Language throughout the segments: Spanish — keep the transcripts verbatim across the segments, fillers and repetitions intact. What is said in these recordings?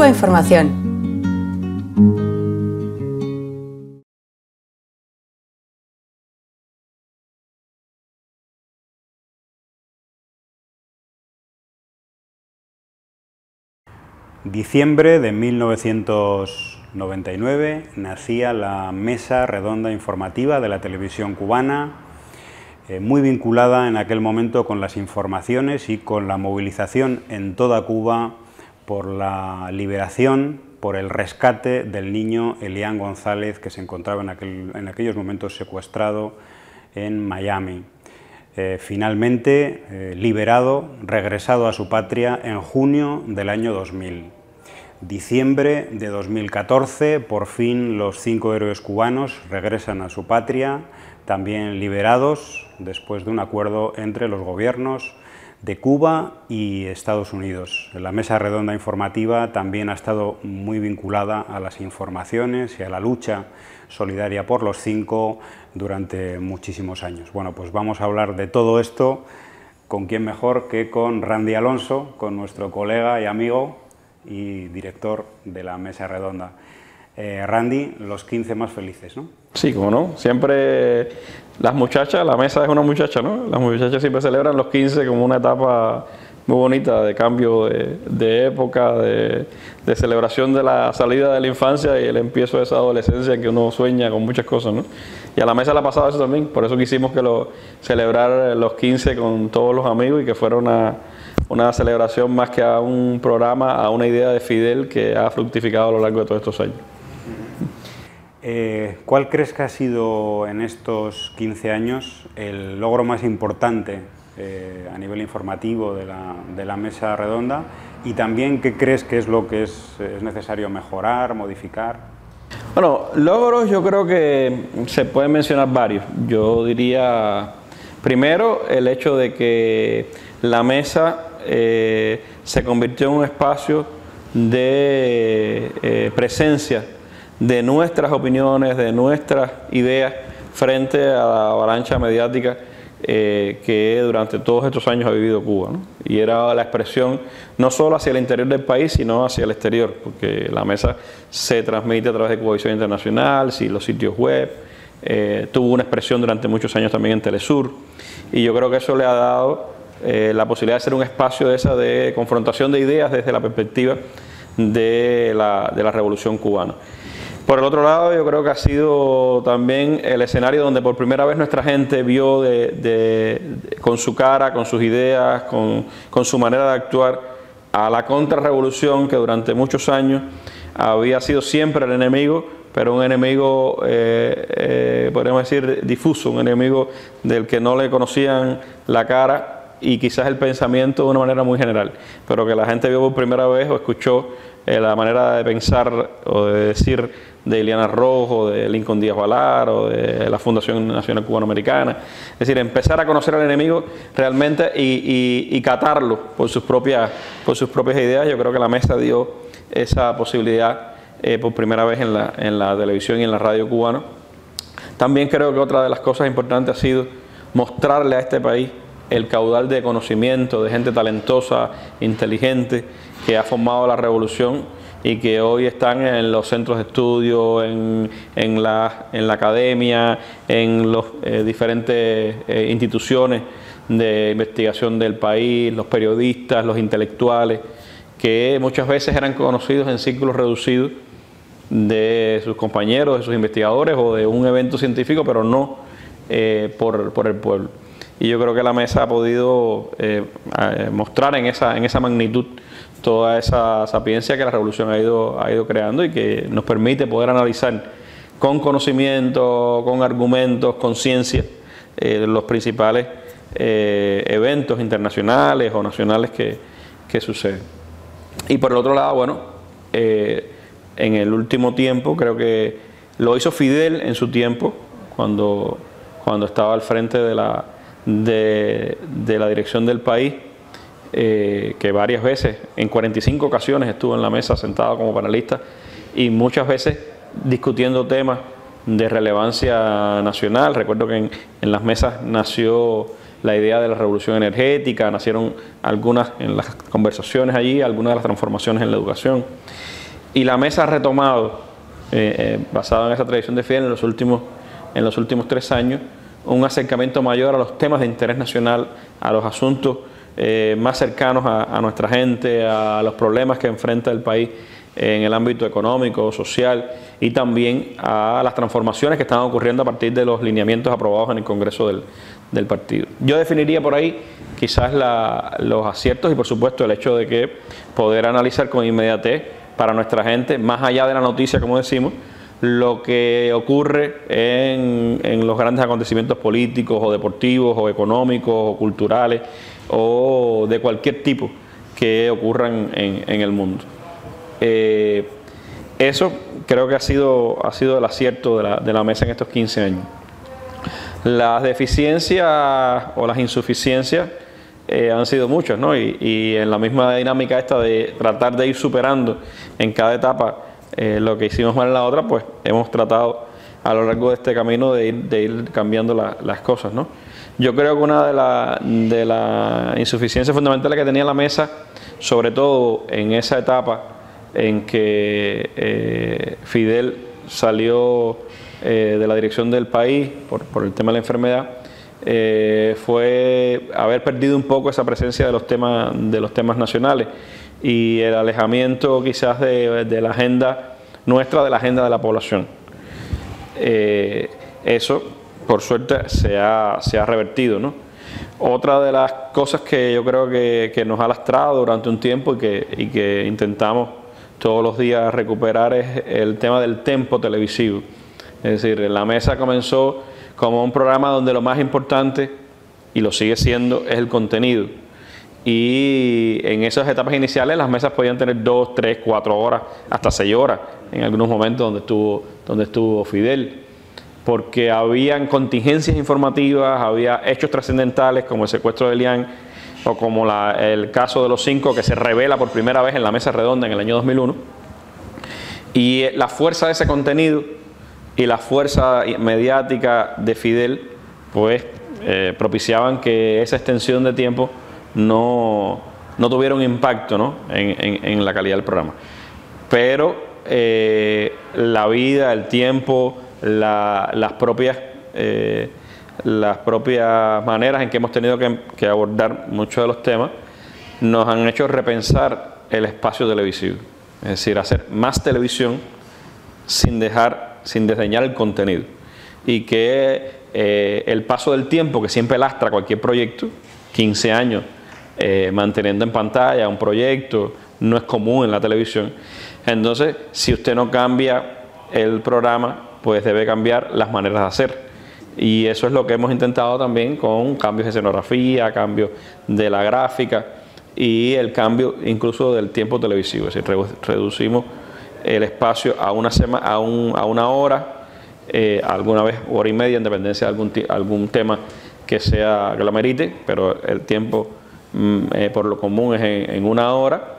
información. Diciembre de mil novecientos noventa y nueve nacía la Mesa Redonda Informativa de la televisión cubana, eh, muy vinculada en aquel momento con las informaciones y con la movilización en toda Cuba por la liberación, por el rescate del niño Elian González, que se encontraba en, aquel, en aquellos momentos secuestrado en Miami. Eh, finalmente eh, liberado, regresado a su patria en junio del año dos mil. Diciembre de dos mil catorce, por fin los cinco héroes cubanos regresan a su patria, también liberados después de un acuerdo entre los gobiernos de Cuba y Estados Unidos. La Mesa Redonda Informativa también ha estado muy vinculada a las informaciones y a la lucha solidaria por los cinco durante muchísimos años. Bueno, pues vamos a hablar de todo esto, ¿con quién mejor que con Randy Alonso, con nuestro colega y amigo y director de la Mesa Redonda? Eh, Randy, los quince más felices, ¿no? Sí, como no, siempre las muchachas, la mesa es una muchacha, ¿no? Las muchachas siempre celebran los quince como una etapa muy bonita de cambio de, de época, de, de celebración de la salida de la infancia y el empiezo de esa adolescencia en que uno sueña con muchas cosas, ¿no? Y a la mesa le ha pasado eso también, por eso quisimos que lo, celebrar los quince con todos los amigos y que fuera una, una celebración más que a un programa, a una idea de Fidel que ha fructificado a lo largo de todos estos años. Eh, ¿Cuál crees que ha sido en estos quince años el logro más importante eh, a nivel informativo de la, de la Mesa Redonda? Y también, ¿qué crees que es lo que es, es necesario mejorar, modificar? Bueno, logros yo creo que se pueden mencionar varios. Yo diría, primero, el hecho de que la mesa eh, se convirtió en un espacio de eh, presencia de nuestras opiniones, de nuestras ideas frente a la avalancha mediática eh, que durante todos estos años ha vivido Cuba, ¿no? Y era la expresión no solo hacia el interior del país, sino hacia el exterior, porque la mesa se transmite a través de Cubavisión Internacional, sí, los sitios web, eh, tuvo una expresión durante muchos años también en Telesur, y yo creo que eso le ha dado eh, la posibilidad de ser un espacio de esa de confrontación de ideas desde la perspectiva de la, de la Revolución Cubana. Por el otro lado, yo creo que ha sido también el escenario donde por primera vez nuestra gente vio de, de, de, con su cara, con sus ideas, con, con su manera de actuar, a la contrarrevolución que durante muchos años había sido siempre el enemigo, pero un enemigo, eh, eh, podríamos decir, difuso, un enemigo del que no le conocían la cara y quizás el pensamiento de una manera muy general, pero que la gente vio por primera vez o escuchó eh, la manera de pensar o de decir de Ileana Rojo, de Lincoln Díaz Valar o de la Fundación Nacional Cubanoamericana. Es decir, empezar a conocer al enemigo realmente y, y, y catarlo por sus propias, por sus propias ideas. Yo creo que la mesa dio esa posibilidad eh, por primera vez en la, en la televisión y en la radio cubana. También creo que otra de las cosas importantes ha sido mostrarle a este país el caudal de conocimiento, de gente talentosa, inteligente, que ha formado la revolución y que hoy están en los centros de estudio, en, en, la, en la academia, en las eh, diferentes eh, instituciones de investigación del país, los periodistas, los intelectuales, que muchas veces eran conocidos en círculos reducidos de sus compañeros, de sus investigadores o de un evento científico, pero no eh, por, por el pueblo. Y yo creo que la mesa ha podido eh, mostrar en esa, en esa magnitud toda esa sapiencia que la revolución ha ido, ha ido creando y que nos permite poder analizar con conocimiento, con argumentos, con ciencia, eh, los principales eh, eventos internacionales o nacionales que, que suceden. Y por el otro lado, bueno, eh, en el último tiempo creo que lo hizo Fidel en su tiempo, cuando, cuando estaba al frente de la, de, de la dirección del país, Eh, que varias veces, en cuarenta y cinco ocasiones estuvo en la mesa sentado como panelista y muchas veces discutiendo temas de relevancia nacional. Recuerdo que en, en las mesas nació la idea de la revolución energética, nacieron algunas en las conversaciones allí, algunas de las transformaciones en la educación. y la mesa ha retomado, eh, eh, basado en esa tradición de Fidel en los últimos, en los últimos tres años, un acercamiento mayor a los temas de interés nacional, a los asuntos eh, más cercanos a, a nuestra gente, a los problemas que enfrenta el país en el ámbito económico, social, y también a las transformaciones que están ocurriendo a partir de los lineamientos aprobados en el Congreso del, del partido. Yo definiría por ahí quizás la, los aciertos y por supuesto el hecho de que poder analizar con inmediatez para nuestra gente, más allá de la noticia, como decimos, lo que ocurre en, en los grandes acontecimientos políticos o deportivos o económicos o culturales o de cualquier tipo que ocurran en, en el mundo. Eh, eso creo que ha sido, ha sido el acierto de la, de la mesa en estos quince años. Las deficiencias o las insuficiencias eh, han sido muchas, ¿no? Y, y en la misma dinámica esta de tratar de ir superando en cada etapa eh, lo que hicimos mal en la otra, pues hemos tratado a lo largo de este camino de ir, de ir cambiando la, las cosas, ¿no? Yo creo que una de las de la insuficiencias fundamentales que tenía la mesa, sobre todo en esa etapa en que eh, Fidel salió eh, de la dirección del país por, por el tema de la enfermedad, eh, fue haber perdido un poco esa presencia de los temas, de los temas nacionales y el alejamiento quizás de, de la agenda nuestra, de la agenda de la población. Eh, eso, por suerte, se ha, se ha revertido, ¿no? Otra de las cosas que yo creo que, que nos ha lastrado durante un tiempo y que, y que intentamos todos los días recuperar es el tema del tempo televisivo. Es decir, la mesa comenzó como un programa donde lo más importante, y lo sigue siendo, es el contenido. Y en esas etapas iniciales las mesas podían tener dos, tres, cuatro horas, hasta seis horas, en algunos momentos donde estuvo, donde estuvo Fidel, porque habían contingencias informativas, había hechos trascendentales como el secuestro de Elián, o como la, el caso de los cinco que se revela por primera vez en la mesa redonda en el año dos mil uno, y la fuerza de ese contenido y la fuerza mediática de Fidel pues eh, propiciaban que esa extensión de tiempo no, no tuviera un impacto, ¿no? en, en, en la calidad del programa. Pero eh, la vida, el tiempo, la, las propias eh, las propias maneras en que hemos tenido que, que abordar muchos de los temas nos han hecho repensar el espacio televisivo, es decir, hacer más televisión sin dejar, sin desdeñar el contenido, y que eh, el paso del tiempo que siempre lastra cualquier proyecto, quince años eh, manteniendo en pantalla un proyecto, no es común en la televisión. Entonces, si usted no cambia el programa, pues debe cambiar las maneras de hacer. Y eso es lo que hemos intentado también con cambios de escenografía, cambios de la gráfica y el cambio incluso del tiempo televisivo. Es decir, reducimos el espacio a una, sema, a un, a una hora, eh, alguna vez hora y media, en dependencia de algún, algún tema que sea que lo merite, pero el tiempo mm, eh, por lo común es en, en una hora.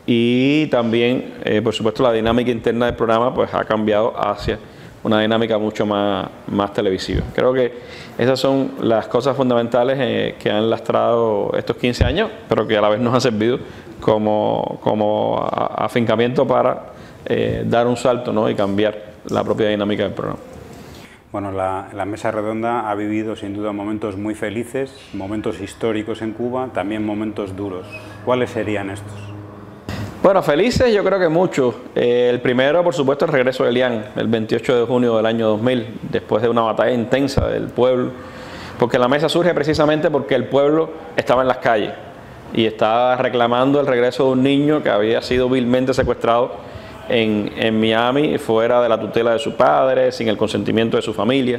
Y también, eh, por supuesto, la dinámica interna del programa pues ha cambiado hacia una dinámica mucho más, más televisiva. Creo que esas son las cosas fundamentales eh, que han lastrado estos quince años, pero que a la vez nos han servido como, como afincamiento para eh, dar un salto, ¿no? Y cambiar la propia dinámica del programa. Bueno, la, la Mesa Redonda ha vivido sin duda momentos muy felices, momentos históricos en Cuba, también momentos duros. ¿Cuáles serían estos? Bueno, felices yo creo que muchos. Eh, el primero, por supuesto, el regreso de Elián, el veintiocho de junio del año dos mil, después de una batalla intensa del pueblo, porque la mesa surge precisamente porque el pueblo estaba en las calles y estaba reclamando el regreso de un niño que había sido vilmente secuestrado en, en Miami, fuera de la tutela de su padre, sin el consentimiento de su familia.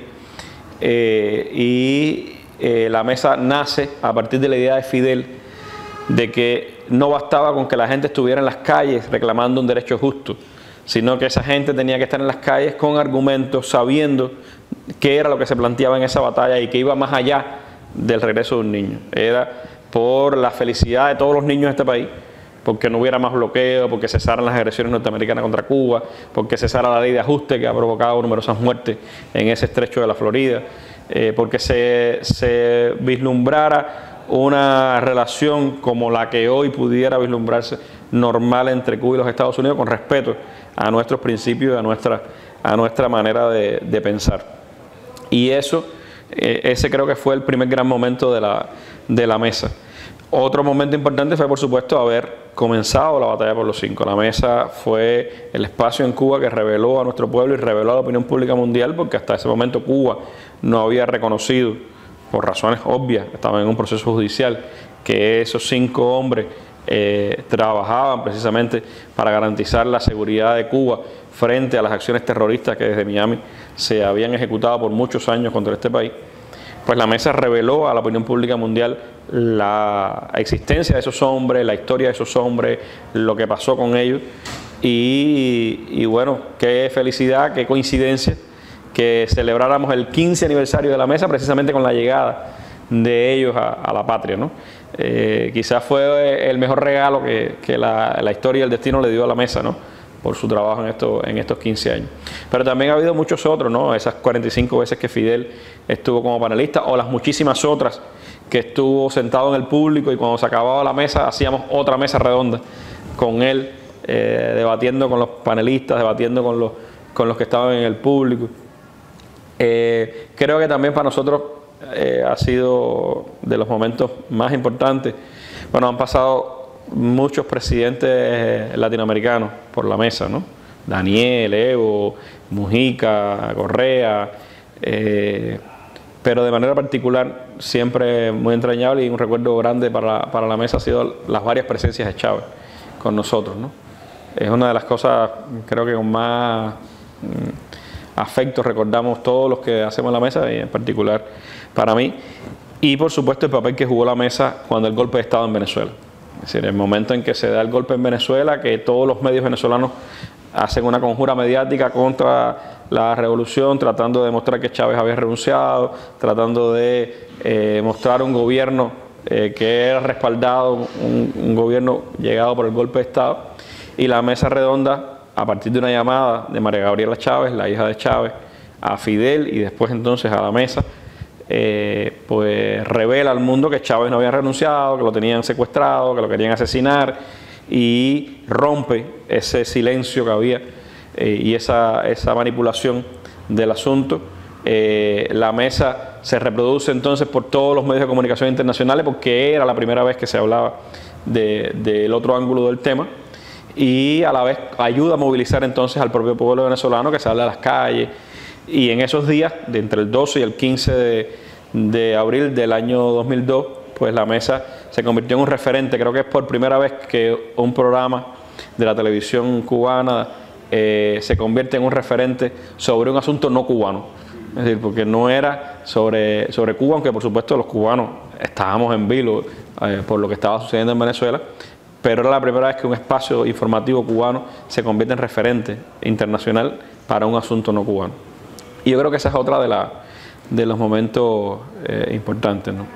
Eh, y eh, la mesa nace a partir de la idea de Fidel de que no bastaba con que la gente estuviera en las calles reclamando un derecho justo, sino que esa gente tenía que estar en las calles con argumentos, sabiendo qué era lo que se planteaba en esa batalla y que iba más allá del regreso de un niño. Era por la felicidad de todos los niños de este país, porque no hubiera más bloqueo, porque cesaran las agresiones norteamericanas contra Cuba, porque cesara la ley de ajuste que ha provocado numerosas muertes en ese estrecho de la Florida, eh, porque se, se vislumbrara una relación como la que hoy pudiera vislumbrarse normal entre Cuba y los Estados Unidos, con respeto a nuestros principios y a nuestra, a nuestra manera de, de pensar. Y eso, eh, ese creo que fue el primer gran momento de la, de la mesa. Otro momento importante fue, por supuesto, haber comenzado la batalla por los cinco. La mesa fue el espacio en Cuba que reveló a nuestro pueblo y reveló a la opinión pública mundial, porque hasta ese momento Cuba no había reconocido, por razones obvias, estaban en un proceso judicial, que esos cinco hombres eh, trabajaban precisamente para garantizar la seguridad de Cuba frente a las acciones terroristas que desde Miami se habían ejecutado por muchos años contra este país. Pues la mesa reveló a la opinión pública mundial la existencia de esos hombres, la historia de esos hombres, lo que pasó con ellos. Y, y bueno, qué felicidad, qué coincidencia que celebráramos el quince aniversario de la mesa precisamente con la llegada de ellos a, a la patria, ¿no? Eh, quizás fue el mejor regalo que, que la, la historia y el destino le dio a la mesa, ¿no?, por su trabajo en, esto, en estos quince años. Pero también ha habido muchos otros, ¿no?, esas cuarenta y cinco veces que Fidel estuvo como panelista, o las muchísimas otras que estuvo sentado en el público y cuando se acababa la mesa hacíamos otra mesa redonda con él, eh, debatiendo con los panelistas, debatiendo con los, con los que estaban en el público. Eh, creo que también para nosotros eh, ha sido de los momentos más importantes. Bueno, han pasado muchos presidentes latinoamericanos por la mesa, ¿no? Daniel, Evo, Mujica, Correa, eh, pero de manera particular, siempre muy entrañable y un recuerdo grande para, para la mesa ha sido las varias presencias de Chávez con nosotros, ¿no? Es una de las cosas, creo que con más mm, afecto recordamos todos los que hacemos la mesa, y en particular para mí, y por supuesto el papel que jugó la mesa cuando el golpe de Estado en Venezuela. Es decir, el momento en que se da el golpe en Venezuela, que todos los medios venezolanos hacen una conjura mediática contra la revolución, tratando de demostrar que Chávez había renunciado, tratando de eh, mostrar un gobierno eh, que era respaldado, un, un gobierno llegado por el golpe de Estado, y la mesa redonda, a partir de una llamada de María Gabriela Chávez, la hija de Chávez, a Fidel y después entonces a la mesa, Eh, pues revela al mundo que Chávez no había renunciado, que lo tenían secuestrado, que lo querían asesinar, y rompe ese silencio que había eh, y esa, esa manipulación del asunto. Eh, la mesa se reproduce entonces por todos los medios de comunicación internacionales, porque era la primera vez que se hablaba de, del otro ángulo del tema, y a la vez ayuda a movilizar entonces al propio pueblo venezolano, que sale a las calles. Y en esos días, de entre el doce y el quince de, de abril del año dos mil dos, pues la mesa se convirtió en un referente. Creo que es por primera vez que un programa de la televisión cubana eh, se convierte en un referente sobre un asunto no cubano. Es decir, porque no era sobre, sobre Cuba, aunque por supuesto los cubanos estábamos en vilo eh, por lo que estaba sucediendo en Venezuela, pero era la primera vez que un espacio informativo cubano se convierte en referente internacional para un asunto no cubano. Y yo creo que esa es otra de, la, de los momentos eh, importantes, ¿no?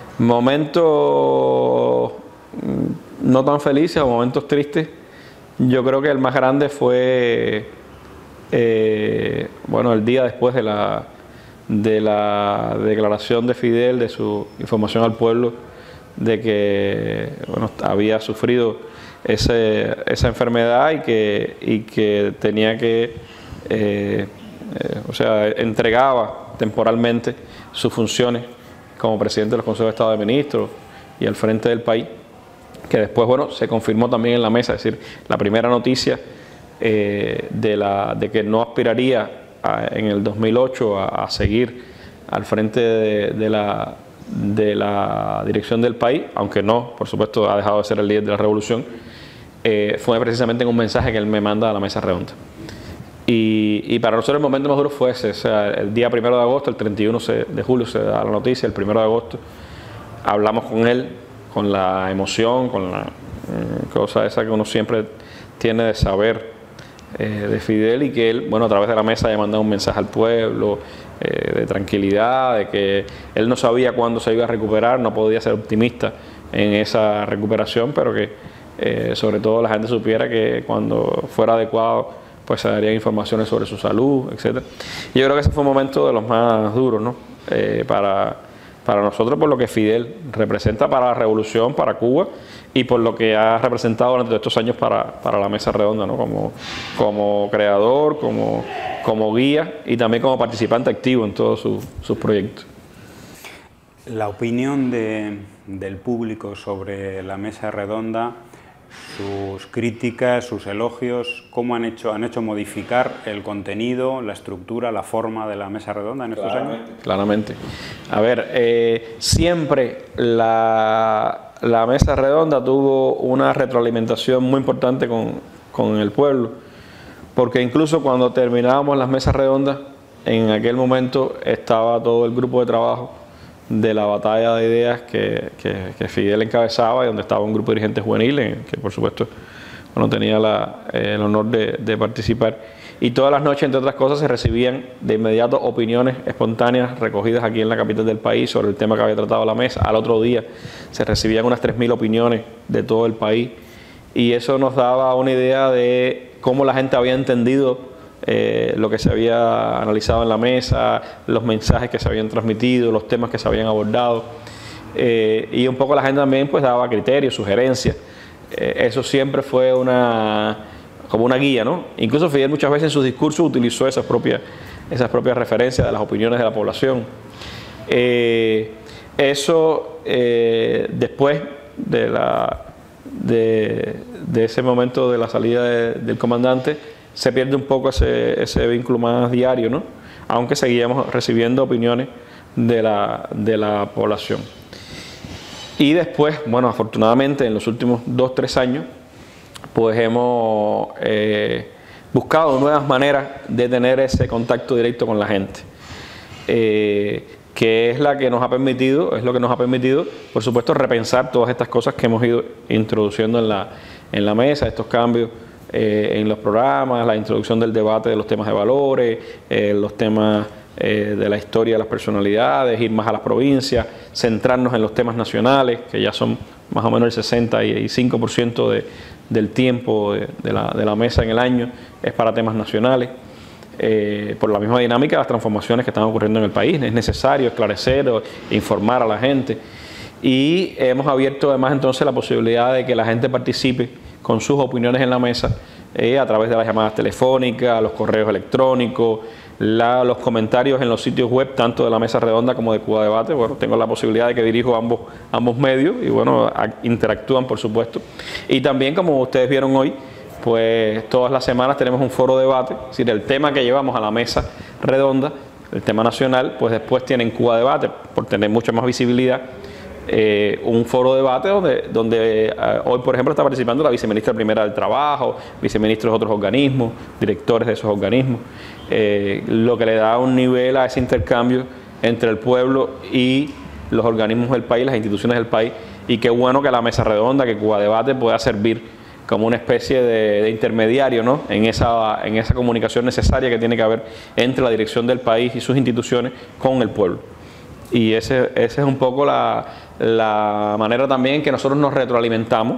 Momentos no tan felices o momentos tristes. Yo creo que el más grande fue eh, bueno, el día después de la, de la declaración de Fidel, de su información al pueblo, de que bueno, había sufrido ese, esa enfermedad y que, y que tenía que... Eh, Eh, o sea, entregaba temporalmente sus funciones como presidente de los consejos de Estado de Ministros y al frente del país, que después, bueno, se confirmó también en la mesa. Es decir, la primera noticia eh, de, la, de que no aspiraría a, en el dos mil ocho a, a seguir al frente de, de, la, de la dirección del país, aunque no, por supuesto, ha dejado de ser el líder de la revolución, eh, fue precisamente en un mensaje que él me manda a la mesa redonda. Y, y para nosotros el momento más duro fue ese, o sea, el día primero de agosto, el treinta y uno de julio se da la noticia, el primero de agosto hablamos con él, con la emoción, con la eh, cosa esa que uno siempre tiene de saber eh, de Fidel, y que él, bueno, a través de la mesa haya mandado un mensaje al pueblo eh, de tranquilidad, de que él no sabía cuándo se iba a recuperar, no podía ser optimista en esa recuperación, pero que eh, sobre todo la gente supiera que cuando fuera adecuado pues se darían informaciones sobre su salud, etcétera. Y yo creo que ese fue un momento de los más duros, ¿no? Eh, para, para nosotros por lo que Fidel representa para la revolución, para Cuba, y por lo que ha representado durante estos años para, para la Mesa Redonda, ¿no? como, como creador, como, como guía y también como participante activo en todos sus, sus proyectos. La opinión de, del público sobre la Mesa Redonda, sus críticas, sus elogios, ¿cómo han hecho, han hecho modificar el contenido, la estructura, la forma de la Mesa Redonda en estos Claramente. años? Claramente. A ver, eh, siempre la, la Mesa Redonda tuvo una retroalimentación muy importante con, con el pueblo, porque incluso cuando terminábamos las mesas redondas, en aquel momento estaba todo el grupo de trabajo de la batalla de ideas que, que, que Fidel encabezaba, y donde estaba un grupo de dirigentes juveniles, que por supuesto bueno, tenía la, eh, el honor de, de participar. Y todas las noches, entre otras cosas, se recibían de inmediato opiniones espontáneas recogidas aquí en la capital del país sobre el tema que había tratado la mesa. Al otro día se recibían unas tres mil opiniones de todo el país, y eso nos daba una idea de cómo la gente había entendido Eh, lo que se había analizado en la mesa, los mensajes que se habían transmitido, los temas que se habían abordado, eh, y un poco la gente también pues daba criterios, sugerencias. Eh, eso siempre fue una como una guía, ¿no? Incluso Fidel muchas veces en sus discursos utilizó esas propias, esas propias referencias de las opiniones de la población. Eh, eso eh, después de, la, de, de ese momento de la salida de, del comandante, se pierde un poco ese, ese vínculo más diario, ¿no? Aunque seguíamos recibiendo opiniones de la, de la población. Y después, bueno, afortunadamente en los últimos dos, tres años, pues hemos eh, buscado nuevas maneras de tener ese contacto directo con la gente, eh, que es la que nos ha permitido, es lo que nos ha permitido, por supuesto, repensar todas estas cosas que hemos ido introduciendo en la, en la mesa, estos cambios Eh, en los programas, la introducción del debate de los temas de valores, eh, los temas eh, de la historia de las personalidades, ir más a las provincias, centrarnos en los temas nacionales, que ya son más o menos el sesenta y cinco por ciento de, del tiempo de, de, la, de la mesa en el año es para temas nacionales. Eh, por la misma dinámica de las transformaciones que están ocurriendo en el país, es necesario esclarecer o informar a la gente. Y hemos abierto además entonces la posibilidad de que la gente participe con sus opiniones en la mesa eh, a través de las llamadas telefónicas, los correos electrónicos, la, los comentarios en los sitios web, tanto de la Mesa Redonda como de Cuba Debate. Bueno, tengo la posibilidad de que dirijo ambos, ambos medios y bueno, a, interactúan por supuesto. Y también, como ustedes vieron hoy, pues todas las semanas tenemos un foro de debate, es decir, el tema que llevamos a la Mesa Redonda, el tema nacional, pues después tienen Cuba Debate, por tener mucha más visibilidad, Eh, un foro de debate donde, donde eh, hoy, por ejemplo, está participando la viceministra primera del Trabajo, viceministros de otros organismos, directores de esos organismos, eh, lo que le da un nivel a ese intercambio entre el pueblo y los organismos del país, las instituciones del país, y qué bueno que la Mesa Redonda, que Cuba Debate pueda servir como una especie de, de intermediario, ¿no? en, esa, en esa comunicación necesaria que tiene que haber entre la dirección del país y sus instituciones con el pueblo. Y ese, esa es un poco la, la manera también en que nosotros nos retroalimentamos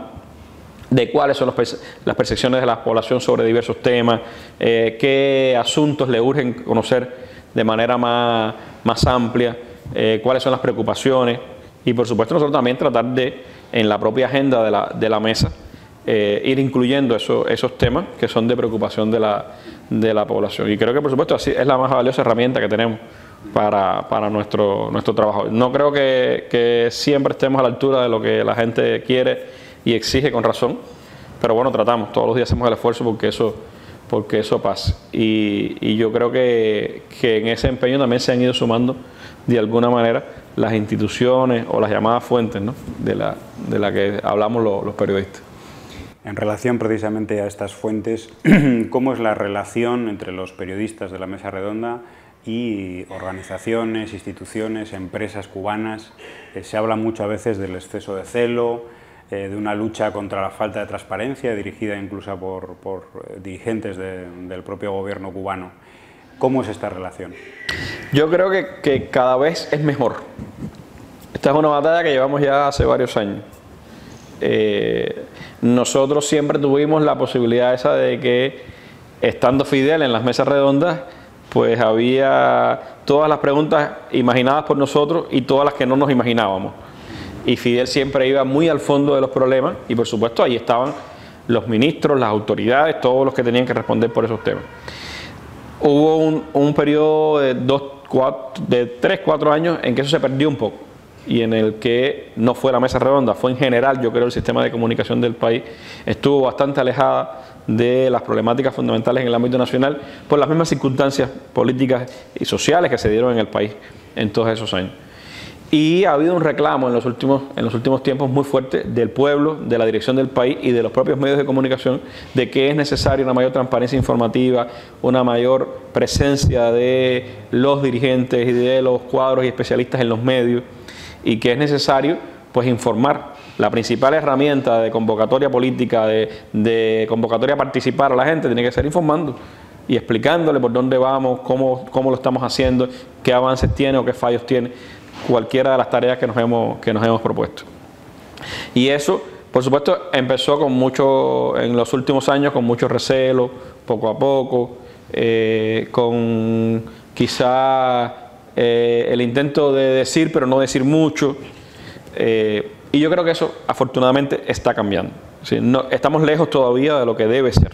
de cuáles son los, las percepciones de la población sobre diversos temas, eh, qué asuntos le urgen conocer de manera más, más amplia, eh, cuáles son las preocupaciones, y por supuesto nosotros también tratar de, en la propia agenda de la, de la mesa, eh, ir incluyendo eso, esos temas que son de preocupación de la, de la población. Y creo que por supuesto así es la más valiosa herramienta que tenemos para, para nuestro, nuestro trabajo. No creo que, que siempre estemos a la altura de lo que la gente quiere y exige con razón, pero bueno, tratamos, todos los días hacemos el esfuerzo porque eso, porque eso pase. Y, y yo creo que, que en ese empeño también se han ido sumando de alguna manera las instituciones o las llamadas fuentes, ¿no? de, la, de la que hablamos los, los periodistas. En relación precisamente a estas fuentes, ¿cómo es la relación entre los periodistas de la Mesa Redonda y organizaciones, instituciones, empresas cubanas? Eh, se habla mucho a veces del exceso de celo, eh, de una lucha contra la falta de transparencia, dirigida incluso por, por eh, dirigentes de, del propio gobierno cubano. ¿Cómo es esta relación? Yo creo que, que cada vez es mejor. Esta es una batalla que llevamos ya hace varios años. Eh, nosotros siempre tuvimos la posibilidad esa de que, estando Fidel en las mesas redondas, pues había todas las preguntas imaginadas por nosotros y todas las que no nos imaginábamos. Y Fidel siempre iba muy al fondo de los problemas y por supuesto ahí estaban los ministros, las autoridades, todos los que tenían que responder por esos temas. Hubo un, un periodo de, dos, cuatro, de tres, cuatro años en que eso se perdió un poco y en el que no fue la mesa redonda, fue en general, yo creo, el sistema de comunicación del país estuvo bastante alejada de las problemáticas fundamentales en el ámbito nacional por las mismas circunstancias políticas y sociales que se dieron en el país en todos esos años. Y ha habido un reclamo en los últimos, en los últimos tiempos muy fuerte del pueblo, de la dirección del país y de los propios medios de comunicación de que es necesaria una mayor transparencia informativa, una mayor presencia de los dirigentes y de los cuadros y especialistas en los medios y que es necesario pues informar. La principal herramienta de convocatoria política, de, de convocatoria a participar a la gente tiene que ser informando y explicándole por dónde vamos, cómo, cómo lo estamos haciendo, qué avances tiene o qué fallos tiene cualquiera de las tareas que nos hemos, que nos hemos propuesto. Y eso, por supuesto, empezó con mucho, en los últimos años con mucho recelo, poco a poco, eh, con quizá eh, el intento de decir pero no decir mucho, eh, y yo creo que eso afortunadamente está cambiando. ¿Sí? No, estamos lejos todavía de lo que debe ser,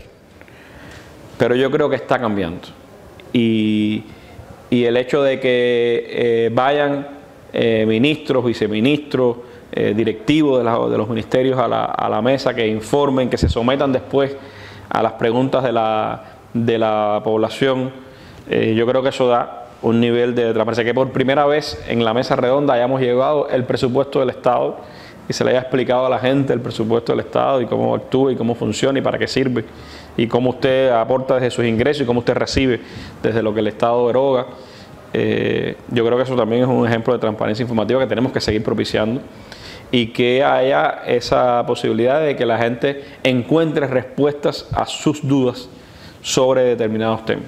pero yo creo que está cambiando. Y, y el hecho de que eh, vayan Eh, ministros, viceministros, eh, directivos de, la, de los ministerios a la, a la mesa, que informen, que se sometan después a las preguntas de la, de la población. Eh, yo creo que eso da un nivel de transparencia, que por primera vez en la mesa redonda hayamos llevado el presupuesto del Estado y se le haya explicado a la gente el presupuesto del Estado y cómo actúa y cómo funciona y para qué sirve y cómo usted aporta desde sus ingresos y cómo usted recibe desde lo que el Estado eroga. Eh, yo creo que eso también es un ejemplo de transparencia informativa que tenemos que seguir propiciando y que haya esa posibilidad de que la gente encuentre respuestas a sus dudas sobre determinados temas.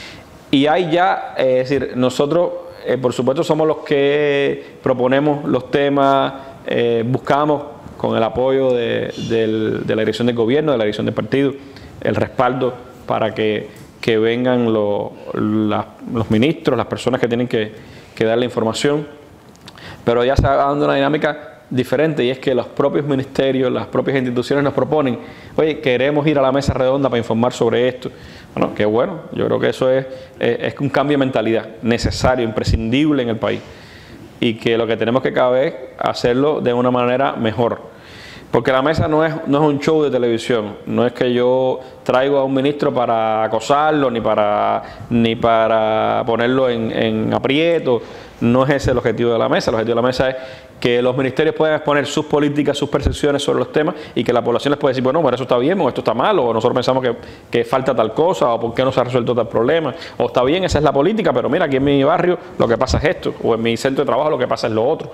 Y hay ya, eh, es decir, nosotros eh, por supuesto somos los que proponemos los temas, eh, buscamos con el apoyo de, de, de la dirección del gobierno, de la dirección del partido, el respaldo para que que vengan lo, la, los ministros, las personas que tienen que, que dar la información, pero ya se va dando una dinámica diferente y es que los propios ministerios, las propias instituciones nos proponen, oye, queremos ir a la mesa redonda para informar sobre esto. Bueno, qué bueno, yo creo que eso es, es, es un cambio de mentalidad necesario, imprescindible en el país y que lo que tenemos que cada vez hacerlo de una manera mejor. Porque la mesa no es, no es un show de televisión, no es que yo traigo a un ministro para acosarlo, ni para, ni para ponerlo en, en aprieto, no es ese el objetivo de la mesa. El objetivo de la mesa es que los ministerios puedan exponer sus políticas, sus percepciones sobre los temas y que la población les pueda decir, bueno, bueno, eso está bien o esto está mal, o nosotros pensamos que, que falta tal cosa, o por qué no se ha resuelto tal problema, o está bien, esa es la política, pero mira, aquí en mi barrio lo que pasa es esto, o en mi centro de trabajo lo que pasa es lo otro.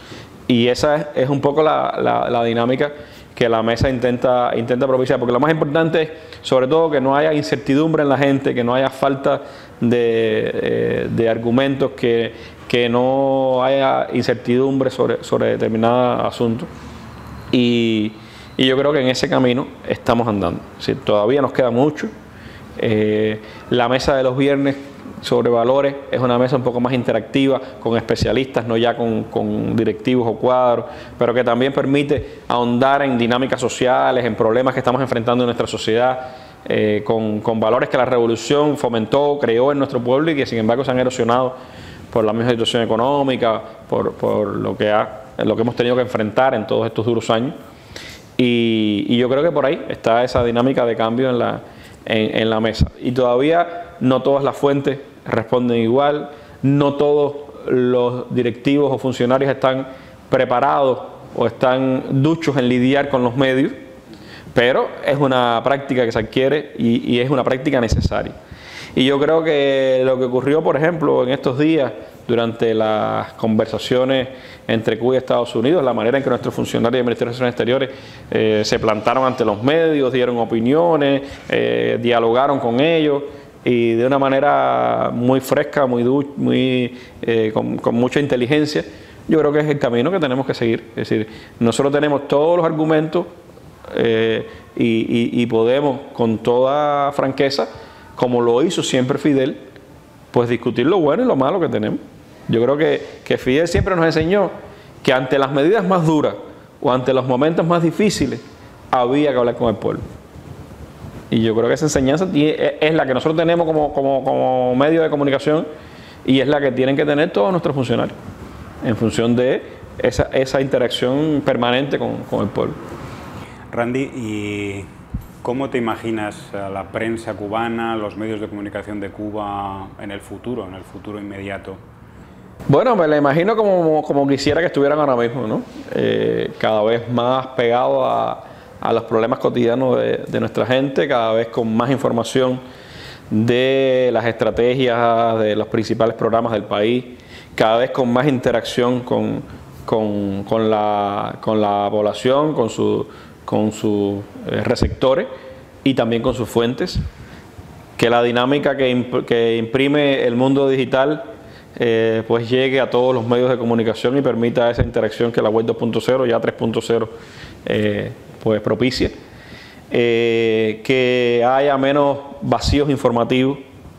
Y esa es, es un poco la, la, la dinámica que la mesa intenta, intenta propiciar, porque lo más importante es, sobre todo, que no haya incertidumbre en la gente, que no haya falta de, eh, de argumentos, que, que no haya incertidumbre sobre, sobre determinados asuntos. Y, y yo creo que en ese camino estamos andando. ¿Sí? Todavía nos queda mucho. Eh, la mesa de los viernes sobre valores es una mesa un poco más interactiva con especialistas, no ya con, con directivos o cuadros, pero que también permite ahondar en dinámicas sociales, en problemas que estamos enfrentando en nuestra sociedad, eh, con, con valores que la revolución fomentó, creó en nuestro pueblo y que sin embargo se han erosionado por la misma situación económica, por, por lo, que ha, lo que hemos tenido que enfrentar en todos estos duros años. Y, y yo creo que por ahí está esa dinámica de cambio en la, en, en la mesa. Y todavía no todas las fuentes responden igual, no todos los directivos o funcionarios están preparados o están duchos en lidiar con los medios, pero es una práctica que se adquiere y, y es una práctica necesaria. Y yo creo que lo que ocurrió, por ejemplo, en estos días, durante las conversaciones entre Cuba y Estados Unidos, la manera en que nuestros funcionarios del Ministerio de Relaciones Exteriores eh, se plantaron ante los medios, dieron opiniones, eh, dialogaron con ellos, y de una manera muy fresca, muy, muy eh, con, con mucha inteligencia, yo creo que es el camino que tenemos que seguir. Es decir, nosotros tenemos todos los argumentos eh, y, y, y podemos con toda franqueza, como lo hizo siempre Fidel, pues discutir lo bueno y lo malo que tenemos. Yo creo que, que Fidel siempre nos enseñó que ante las medidas más duras o ante los momentos más difíciles había que hablar con el pueblo. Y yo creo que esa enseñanza es la que nosotros tenemos como, como, como medio de comunicación y es la que tienen que tener todos nuestros funcionarios en función de esa, esa interacción permanente con, con el pueblo. Randy, ¿y cómo te imaginas a la prensa cubana, los medios de comunicación de Cuba en el futuro, en el futuro inmediato? Bueno, me la imagino como, como quisiera que estuvieran ahora mismo, ¿no? Eh, cada vez más pegado a, a los problemas cotidianos de, de nuestra gente, cada vez con más información de las estrategias de los principales programas del país, cada vez con más interacción con, con, con, la, con la población, con, su, con sus receptores y también con sus fuentes, que la dinámica que, imp, que imprime el mundo digital eh, pues llegue a todos los medios de comunicación y permita esa interacción que la web dos punto cero, ya tres punto cero, eh, pues propicia. Eh, que haya menos vacíos informativos,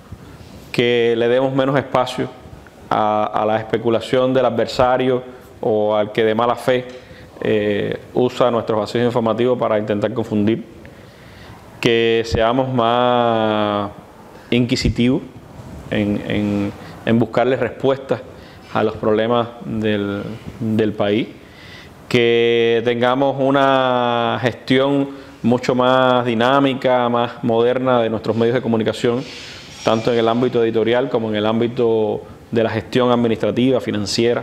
que le demos menos espacio a, a la especulación del adversario o al que de mala fe eh, usa nuestros vacíos informativos para intentar confundir, que seamos más inquisitivos en, en, en buscarle respuestas a los problemas del, del país, que tengamos una gestión mucho más dinámica, más moderna de nuestros medios de comunicación, tanto en el ámbito editorial como en el ámbito de la gestión administrativa, financiera,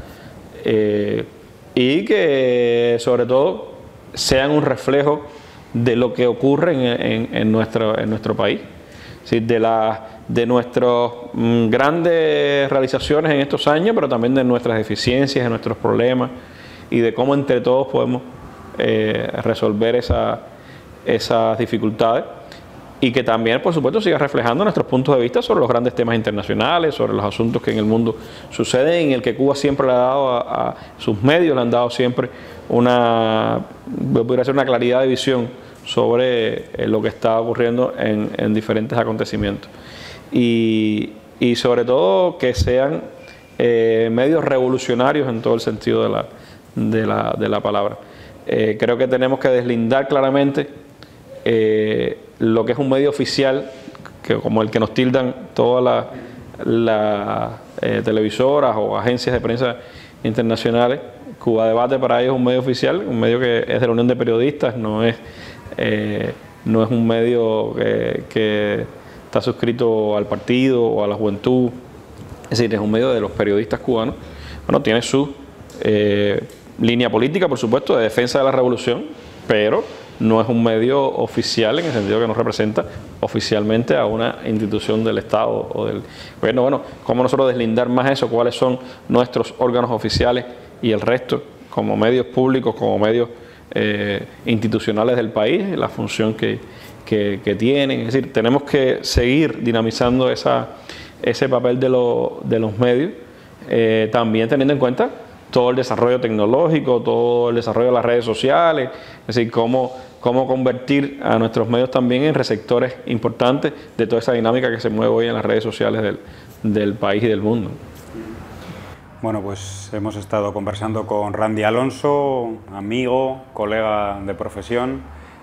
eh, y que sobre todo sean un reflejo de lo que ocurre en, en, en, nuestro, en nuestro país, ¿sí? de, la, de nuestras mm, grandes realizaciones en estos años, pero también de nuestras deficiencias, de nuestros problemas y de cómo entre todos podemos eh, resolver esa esas dificultades y que también, por supuesto, siga reflejando nuestros puntos de vista sobre los grandes temas internacionales, sobre los asuntos que en el mundo suceden, en el que Cuba siempre le ha dado a, a sus medios, le han dado siempre una, podría ser una claridad de visión sobre eh, lo que está ocurriendo en, en diferentes acontecimientos. Y, y sobre todo que sean eh, medios revolucionarios en todo el sentido de la, de la, de la palabra. Eh, creo que tenemos que deslindar claramente Eh, lo que es un medio oficial, que como el que nos tildan todas las la, eh, televisoras o agencias de prensa internacionales. Cuba Debate para ellos es un medio oficial, un medio que es de la Unión de Periodistas, no es, eh, no es un medio que, que está suscrito al partido o a la juventud, es decir, es un medio de los periodistas cubanos. Bueno, tiene su eh, línea política, por supuesto, de defensa de la revolución, pero no es un medio oficial en el sentido que nos representa oficialmente a una institución del Estado o del gobierno. Bueno, ¿cómo nosotros deslindar más eso? ¿Cuáles son nuestros órganos oficiales y el resto como medios públicos, como medios eh, institucionales del país, la función que, que, que tienen? Es decir, tenemos que seguir dinamizando esa, ese papel de, lo, de los medios, eh, también teniendo en cuenta todo el desarrollo tecnológico, todo el desarrollo de las redes sociales, es decir, cómo, cómo convertir a nuestros medios también en receptores importantes de toda esa dinámica que se mueve hoy en las redes sociales del, del país y del mundo. Bueno, pues hemos estado conversando con Randy Alonso, amigo, colega de profesión,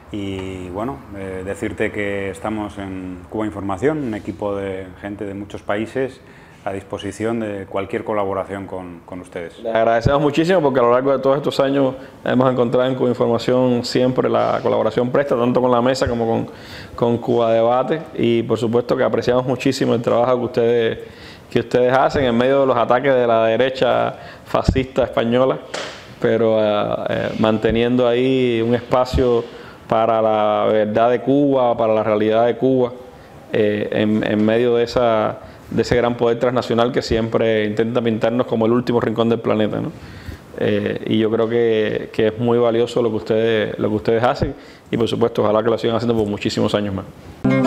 y bueno, eh, decirte que estamos en Cuba Información, un equipo de gente de muchos países, a disposición de cualquier colaboración con, con ustedes. Le agradecemos muchísimo porque a lo largo de todos estos años hemos encontrado en Cuba Información siempre la colaboración presta, tanto con la mesa como con, con Cuba Debate, y por supuesto que apreciamos muchísimo el trabajo que ustedes, que ustedes hacen en medio de los ataques de la derecha fascista española, pero uh, eh, manteniendo ahí un espacio para la verdad de Cuba, para la realidad de Cuba, eh, en, en medio de esa de ese gran poder transnacional que siempre intenta pintarnos como el último rincón del planeta, ¿no? Eh, y yo creo que, que es muy valioso lo que ustedes, lo que ustedes hacen, y por supuesto ojalá que lo sigan haciendo por muchísimos años más.